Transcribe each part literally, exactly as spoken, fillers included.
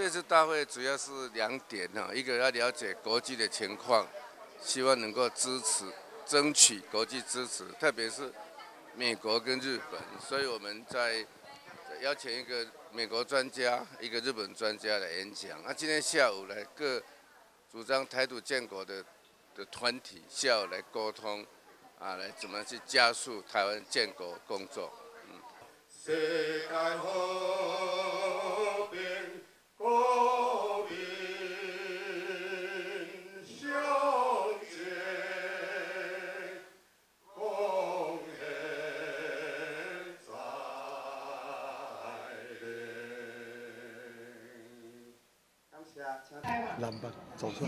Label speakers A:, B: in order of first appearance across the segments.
A: 这次大会主要是两点哈，一个要了解国际的情况，希望能够支持、争取国际支持，特别是美国跟日本。所以我们在邀请一个美国专家、一个日本专家来演讲。那今天下午来各主张台独建国的的团体下午来沟通，啊，来怎么去加速台湾建国工作。嗯。世界和平。国民向前，共献在内。感谢，请台湾。南北走出来。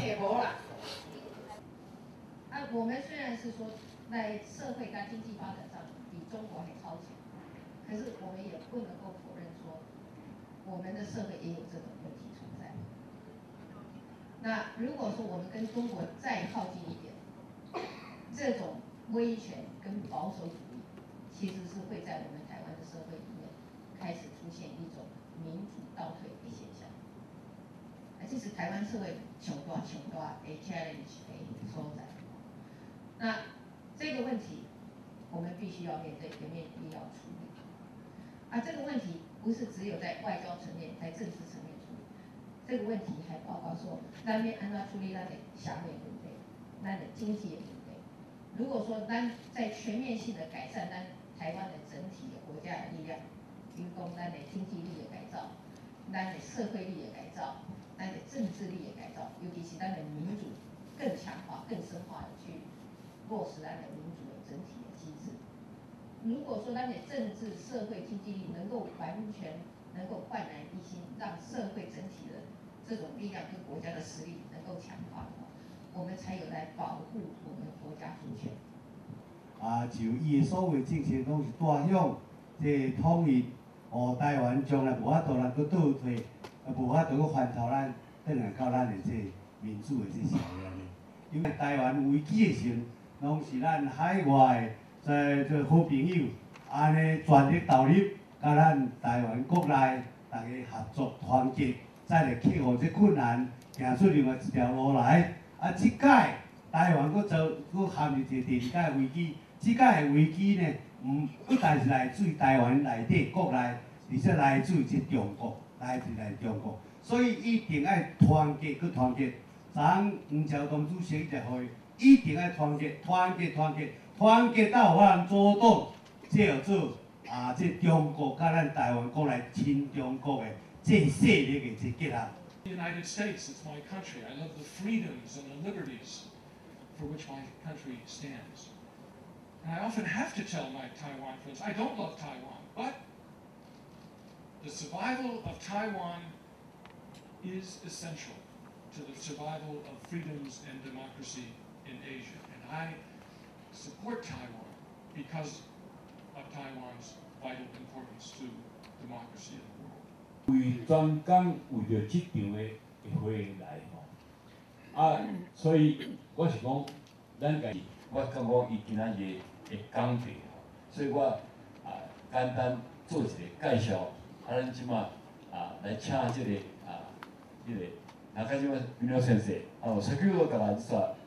B: 啊，我们虽然是说在社会跟经济发展上比中国还超前，可是我们也不能够否认说，我们的社会也有这种问题存在。那如果说我们跟中国再靠近一点，这种威权跟保守主义，其实是会在我们台湾的社会里面开始出现一种民主倒退的现象。啊，这是台湾社会穷大穷大的 challenge 的所在。那这个问题，我们必须要面对，也面必要处理。啊，这个问题不是只有在外交层面、在政治层面处理，这个问题还包括说，咱要安怎处理咱的社会问题、咱的经济的问题。如果说咱在全面性的改善咱台湾的整体的国家的力量，比如讲咱的经济力的改造、咱的社会力的改造、咱的政治力的改造，尤其是咱的民主更强化、更深化的去落实咱的民主的整体的机制。如果说咱的政治、社会、经济力能够完全能够焕然一新，让社会整体的这种力量跟国家的实力能够强化的话，我们才有来保护我们国家主权。
C: 啊，就伊的所谓政策拢是带向这统一，哦，台湾将来无法度咱搁倒退，无法度搁翻头咱转来到咱的这民主的这社会安尼。因为台湾危机的时阵，拢是咱海外的这好朋友安尼全力投入，甲咱台湾国内大家合作团结，才来克服这困难，行出另外一条路来。啊，即届台湾搁遭搁陷入一个第二届危机，即届的危机呢，毋不但是来自于台湾内底国内，而且来自于这中国，来自来中国，所以一定要团结搁团结。昨昏黄桥东主席一会，一定要团结，团结，团结，团结到有法阻挡，这叫做啊，这中国甲咱台湾国内亲中国的这势力的这结合。
D: The United States, it's my country. I love the freedoms and the liberties for which my country stands. And I often have to tell my Taiwan friends, I don't love Taiwan, but the survival of Taiwan is essential to the survival of freedoms and democracy in Asia. And I support Taiwan because of Taiwan's vital importance to democracy in the world.
E: 为专讲为着即场的会议来吼，啊，所以我是讲，咱家我感觉伊今仔日会讲题吼，所以我啊简单做一个介绍，啊，咱即马啊来请即、這個啊，即、這個。中島邦夫先生、あの先ほどから実は